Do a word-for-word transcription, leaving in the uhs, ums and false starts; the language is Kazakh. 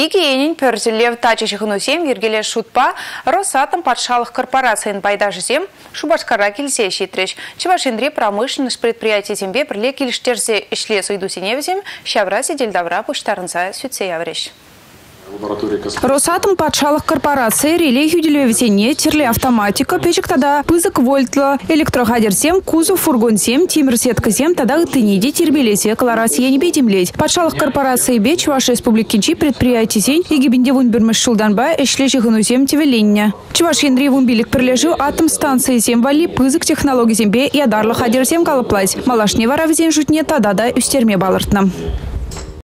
Игенин пөрзілев тачышығыну сем ергеле шутпа Росатом патшалық корпорациян пайдажы сем Шубашкара келсе шетреш. Чувашиндре промышленность предприятий зембе бірле келіштерзе ішле суйду сеневзем, шаврази дельдавра пуштарынса сүтсе явреш. Росатом патшалық корпорация релей юделевесене терле автоматика печек тада пызык вольтла электрохадерсем кузов фургонсем тимир сеткасем тада тынеде тербелесе кларасия не бедемлеть. Патшалық корпорация бе Чуваш республикинчи предприятий сень егибинде вунбермеш шулданба эшле жихынусем тевеленне. Чуваш ендри вунбилик прилежу атом станции сем вали пызык технологий зембе и адарлы хадерсем калыплать. Малашне варавзен жутне тада да үстерме балыртна.